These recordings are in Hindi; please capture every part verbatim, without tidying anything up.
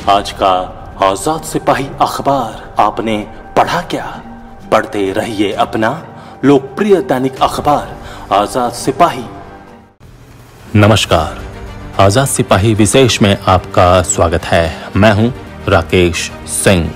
आज का आजाद सिपाही अखबार आपने पढ़ा क्या? पढ़ते रहिए अपना लोकप्रिय दैनिक अखबार आजाद सिपाही। नमस्कार, आजाद सिपाही विशेष में आपका स्वागत है। मैं हूं राकेश सिंह।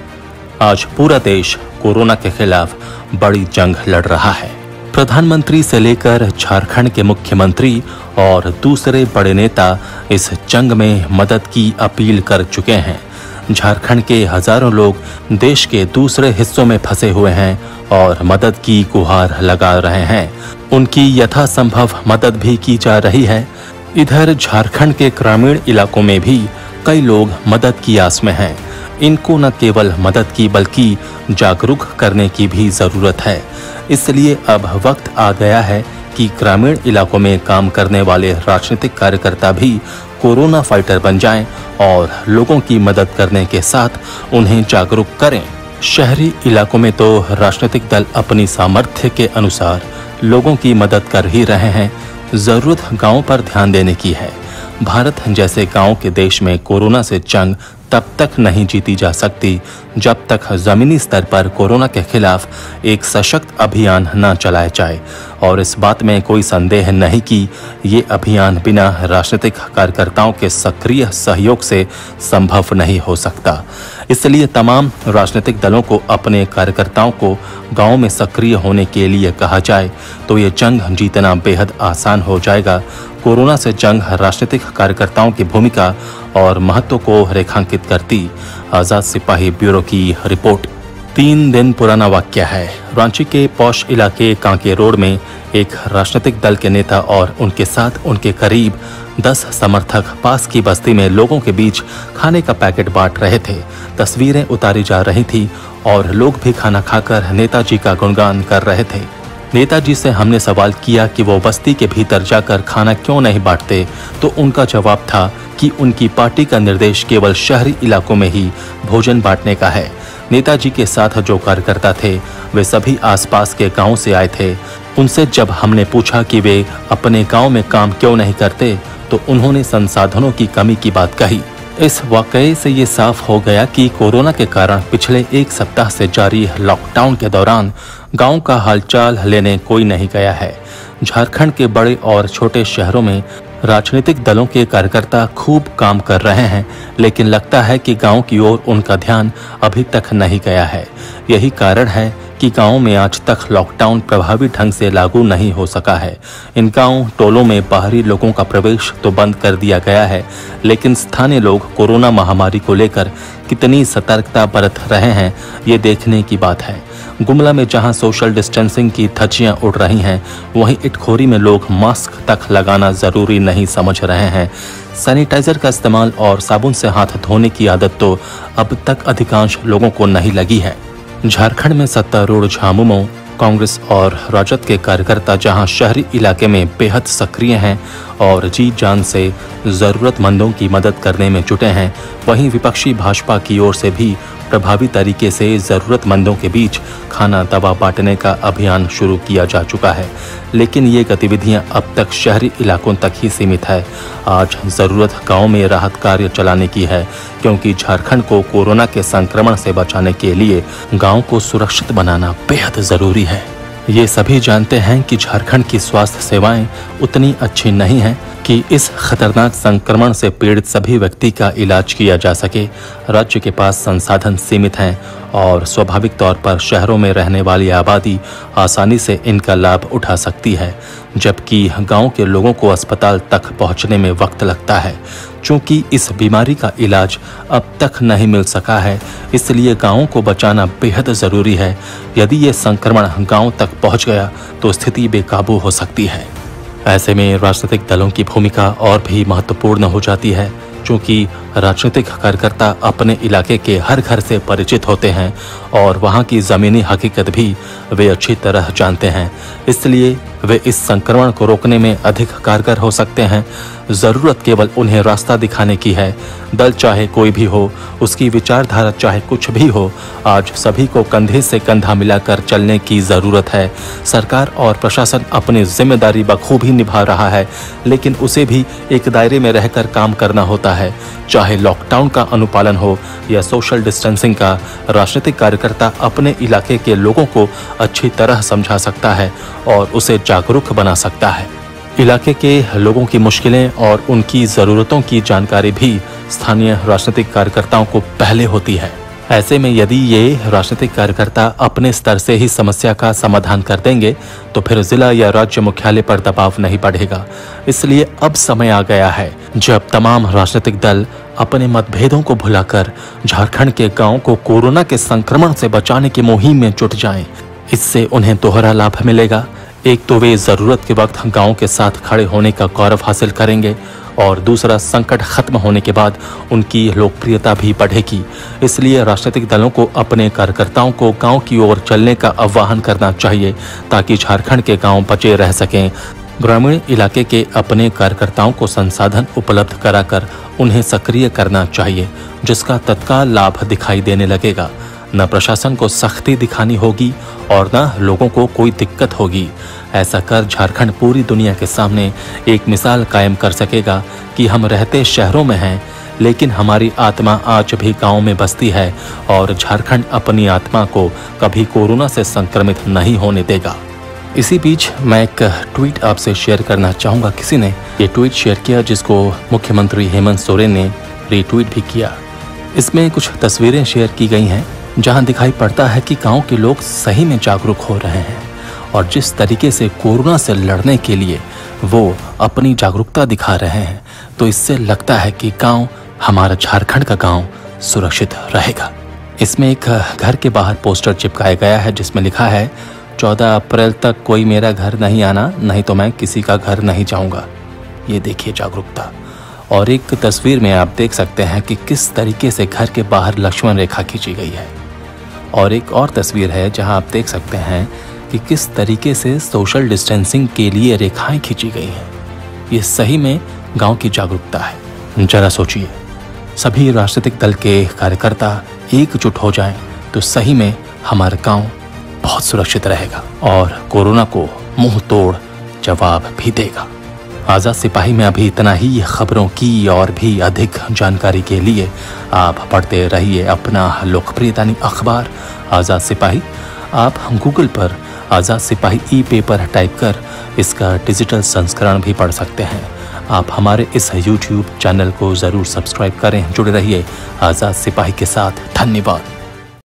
आज पूरा देश कोरोना के खिलाफ बड़ी जंग लड़ रहा है। प्रधानमंत्री से लेकर झारखंड के मुख्यमंत्री और दूसरे बड़े नेता इस जंग में मदद की अपील कर चुके हैं। झारखंड के हजारों लोग देश के दूसरे हिस्सों में फंसे हुए हैं और मदद की गुहार लगा रहे हैं। उनकी यथासंभव मदद भी की जा रही है। इधर झारखंड के ग्रामीण इलाकों में भी कई लोग मदद की आस में हैं। इनको न केवल मदद की बल्कि जागरूक करने की भी जरूरत है। इसलिए अब वक्त आ गया है कि ग्रामीण इलाकों में काम करने वाले राजनीतिक कार्यकर्ता भी कोरोना फाइटर बन जाएं और लोगों की मदद करने के साथ उन्हें जागरूक करें। शहरी इलाकों में तो राजनीतिक दल अपनी सामर्थ्य के अनुसार लोगों की मदद कर ही रहे हैं। जरूरत गांव पर ध्यान देने की है। भारत जैसे गांव के देश में कोरोना से जंग तब तक नहीं जीती जा सकती जब तक जमीनी स्तर पर कोरोना के खिलाफ एक सशक्त अभियान न चलाया जाए। और इस बात में कोई संदेह नहीं कि ये अभियान बिना राजनीतिक कार्यकर्ताओं के सक्रिय सहयोग से संभव नहीं हो सकता। इसलिए तमाम राजनीतिक दलों को अपने कार्यकर्ताओं को गांव में सक्रिय होने के लिए कहा जाए तो ये जंग जीतना बेहद आसान हो जाएगा। कोरोना से जंग राजनीतिक कार्यकर्ताओं की भूमिका और महत्व को रेखांकित करती आजाद सिपाही ब्यूरो की रिपोर्ट। तीन दिन पुराना वाक्य है। रांची के पौष इलाके कांके रोड में एक राजनीतिक दल के नेता और उनके साथ उनके करीब दस समर्थक पास की बस्ती में लोगों के बीच खाने का पैकेट बांट रहे थे। तस्वीरें उतारी जा रही थी और लोग भी खाना खाकर नेताजी का गुणगान कर रहे थे। नेताजी से हमने सवाल किया कि वो बस्ती के भीतर जाकर खाना क्यों नहीं बांटते, तो उनका जवाब था कि उनकी पार्टी का निर्देश केवल शहरी इलाकों में ही भोजन बांटने का है। नेताजी के साथ जो कार्यकर्ता थे वे सभी आसपास के गांव से आए थे। उनसे जब हमने पूछा कि वे अपने गांव में काम क्यों नहीं करते तो उन्होंने संसाधनों की कमी की बात कही। इस वाकये से ये साफ हो गया कि कोरोना के कारण पिछले एक सप्ताह से जारी लॉकडाउन के दौरान गांव का हालचाल लेने कोई नहीं गया है। झारखंड के बड़े और छोटे शहरों में राजनीतिक दलों के कार्यकर्ता खूब काम कर रहे हैं, लेकिन लगता है कि गांव की ओर उनका ध्यान अभी तक नहीं गया है। यही कारण है कि गांव में आज तक लॉकडाउन प्रभावी ढंग से लागू नहीं हो सका है। इन गांव टोलों में बाहरी लोगों का प्रवेश तो बंद कर दिया गया है, लेकिन स्थानीय लोग कोरोना महामारी को लेकर कितनी सतर्कता बरत रहे हैं ये देखने की बात है। गुमला में जहां सोशल डिस्टेंसिंग की धज्जियां उड़ रही हैं, वहीं इटखोरी में लोग मास्क तक लगाना जरूरी नहीं समझ रहे हैं। सैनिटाइजर का इस्तेमाल और साबुन से हाथ धोने की आदत तो अब तक अधिकांश लोगों को नहीं लगी है। झारखंड में सत्तारूढ़ झामुमो, कांग्रेस और राजद के कार्यकर्ता जहां शहरी इलाके में बेहद सक्रिय हैं और जी जान से जरूरतमंदों की मदद करने में जुटे हैं, वहीं विपक्षी भाजपा की ओर से भी प्रभावी तरीके से जरूरतमंदों के बीच खाना दवा बांटने का अभियान शुरू किया जा चुका है। लेकिन ये गतिविधियां अब तक शहरी इलाकों तक ही सीमित है। आज जरूरत गांव में राहत कार्य चलाने की है, क्योंकि झारखंड को कोरोना के संक्रमण से बचाने के लिए गांव को सुरक्षित बनाना बेहद जरूरी है। ये सभी जानते हैं कि झारखंड की स्वास्थ्य सेवाएं उतनी अच्छी नहीं हैं कि इस खतरनाक संक्रमण से पीड़ित सभी व्यक्ति का इलाज किया जा सके। राज्य के पास संसाधन सीमित हैं और स्वाभाविक तौर पर शहरों में रहने वाली आबादी आसानी से इनका लाभ उठा सकती है, जबकि गांव के लोगों को अस्पताल तक पहुंचने में वक्त लगता है। चूंकि इस बीमारी का इलाज अब तक नहीं मिल सका है, इसलिए गांवों को बचाना बेहद जरूरी है। यदि ये संक्रमण गांव तक पहुंच गया तो स्थिति बेकाबू हो सकती है। ऐसे में राजनीतिक दलों की भूमिका और भी महत्वपूर्ण हो जाती है, क्योंकि राजनीतिक कार्यकर्ता अपने इलाके के हर घर से परिचित होते हैं और वहां की ज़मीनी हकीकत भी वे अच्छी तरह जानते हैं। इसलिए वे इस संक्रमण को रोकने में अधिक कारगर हो सकते हैं। ज़रूरत केवल उन्हें रास्ता दिखाने की है। दल चाहे कोई भी हो, उसकी विचारधारा चाहे कुछ भी हो, आज सभी को कंधे से कंधा मिलाकर चलने की ज़रूरत है। सरकार और प्रशासन अपनी जिम्मेदारी बखूबी निभा रहा है, लेकिन उसे भी एक दायरे में रहकर काम करना होता है। चाहे चाहे लॉकडाउन का अनुपालन हो या सोशल डिस्टेंसिंग का, राजनीतिक कार्यकर्ता अपने इलाके के लोगों को अच्छी तरह समझा सकता है और उसे जागरूक बना सकता है। इलाके के लोगों की मुश्किलें और उनकी ज़रूरतों की जानकारी भी स्थानीय राजनीतिक कार्यकर्ताओं को पहले होती है। ऐसे में यदि ये राजनीतिक कार्यकर्ता अपने स्तर से ही समस्या का समाधान कर देंगे तो फिर जिला या राज्य मुख्यालय पर दबाव नहीं बढ़ेगा। इसलिए अब समय आ गया है जब तमाम राजनीतिक दल अपने मतभेदों को भुलाकर झारखंड के गांव को कोरोना के संक्रमण से बचाने की मुहिम में जुट जाएं। इससे उन्हें दोहरा लाभ मिलेगा। एक तो वे जरूरत के वक्त गांव के साथ खड़े होने का गौरव हासिल करेंगे और दूसरा, संकट खत्म होने के बाद उनकी लोकप्रियता भी बढ़ेगी। इसलिए राजनीतिक दलों को अपने कार्यकर्ताओं को गांव की ओर चलने का आह्वान करना चाहिए ताकि झारखंड के गांव बचे रह सकें। ग्रामीण इलाके के अपने कार्यकर्ताओं को संसाधन उपलब्ध कराकर उन्हें सक्रिय करना चाहिए, जिसका तत्काल लाभ दिखाई देने लगेगा। न प्रशासन को सख्ती दिखानी होगी और न लोगों को कोई दिक्कत होगी। ऐसा कर झारखंड पूरी दुनिया के सामने एक मिसाल कायम कर सकेगा कि हम रहते शहरों में हैं, लेकिन हमारी आत्मा आज भी गांव में बसती है और झारखंड अपनी आत्मा को कभी कोरोना से संक्रमित नहीं होने देगा। इसी बीच मैं एक ट्वीट आपसे शेयर करना चाहूँगा। किसी ने ये ट्वीट शेयर किया जिसको मुख्यमंत्री हेमंत सोरेन ने रीट्वीट भी किया। इसमें कुछ तस्वीरें शेयर की गई हैं जहां दिखाई पड़ता है कि गांव के लोग सही में जागरूक हो रहे हैं और जिस तरीके से कोरोना से लड़ने के लिए वो अपनी जागरूकता दिखा रहे हैं, तो इससे लगता है कि गांव, हमारा झारखंड का गांव सुरक्षित रहेगा। इसमें एक घर के बाहर पोस्टर चिपकाया गया है जिसमें लिखा है, चौदह अप्रैल तक कोई मेरा घर नहीं आना, नहीं तो मैं किसी का घर नहीं जाऊंगा। ये देखिए जागरूकता। और एक तस्वीर में आप देख सकते हैं कि किस तरीके से घर के बाहर लक्ष्मण रेखा खींची गई है। और एक और तस्वीर है जहां आप देख सकते हैं कि किस तरीके से सोशल डिस्टेंसिंग के लिए रेखाएं खींची गई हैं। ये सही में गांव की जागरूकता है। जरा सोचिए, सभी राजनीतिक दल के कार्यकर्ता एकजुट हो जाएं तो सही में हमारा गांव बहुत सुरक्षित रहेगा और कोरोना को मुंह तोड़ जवाब भी देगा। आज़ाद सिपाही में अभी इतना ही। खबरों की और भी अधिक जानकारी के लिए आप पढ़ते रहिए अपना लोकप्रियता अखबार आज़ाद सिपाही। आप गूगल पर आज़ाद सिपाही ई पेपर टाइप कर इसका डिजिटल संस्करण भी पढ़ सकते हैं। आप हमारे इस यूट्यूब चैनल को ज़रूर सब्सक्राइब करें। जुड़े रहिए आज़ाद सिपाही के साथ। धन्यवाद।